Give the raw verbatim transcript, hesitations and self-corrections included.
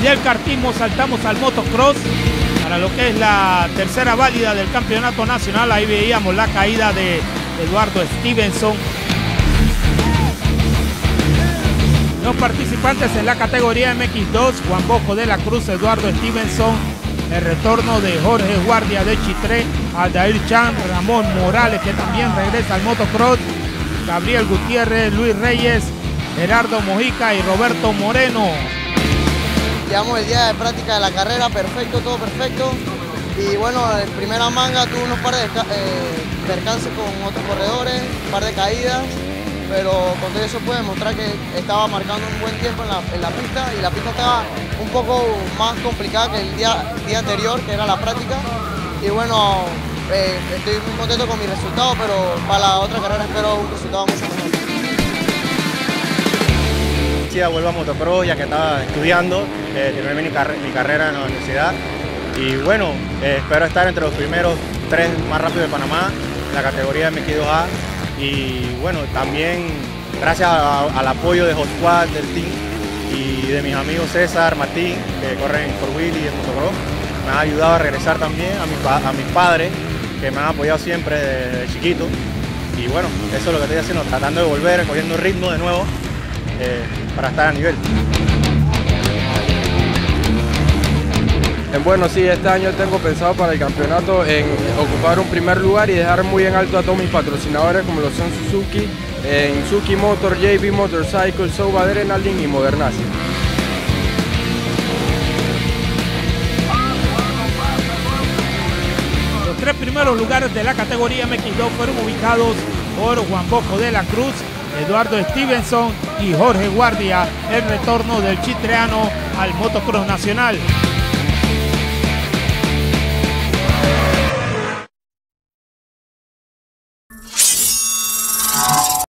del kartismo saltamos al motocross para lo que es la tercera válida del campeonato nacional. Ahí veíamos la caída de Eduardo Stevenson. Los participantes en la categoría M X dos, Juan Bosco de la Cruz, Eduardo Stevenson, el retorno de Jorge Guardia de Chitré, Aldair Chan, Ramón Morales, que también regresa al motocross, Gabriel Gutiérrez, Luis Reyes, Gerardo Mojica y Roberto Moreno. Llevamos el día de práctica de la carrera, perfecto, todo perfecto. Y bueno, en primera manga tuve unos par de eh, percances con otros corredores, un par de caídas, pero con todo eso pude demostrar que estaba marcando un buen tiempo en la, en la pista, y la pista estaba un poco más complicada que el día, día anterior, que era la práctica. Y bueno, eh, estoy muy contento con mi resultado, pero para la otra carrera espero un resultado mucho mejor. Sí, vuelvo a motocross ya que estaba estudiando, eh, terminé mi, car mi carrera en la universidad. Y bueno, eh, espero estar entre los primeros tres más rápidos de Panamá, en la categoría M X dos A. Y bueno, también gracias a, al apoyo de Hot Squad, del team, y de mis amigos César, Martín, que corren por Willy y en motocross, me han ayudado a regresar también a, mi pa a mis padres, que me han apoyado siempre desde chiquito. Y bueno, eso es lo que estoy haciendo, tratando de volver, cogiendo ritmo de nuevo, eh, para estar a nivel. Bueno, sí, este año tengo pensado para el campeonato en ocupar un primer lugar y dejar muy en alto a todos mis patrocinadores, como lo son Suzuki, en Suzuki Motor, J B Motorcycle, Soba Adrenaline y Modernasi. Los tres primeros lugares de la categoría M X dos fueron ubicados por Juan Bosco de la Cruz, Eduardo Stevenson y Jorge Guardia, el retorno del chitreano al motocross nacional.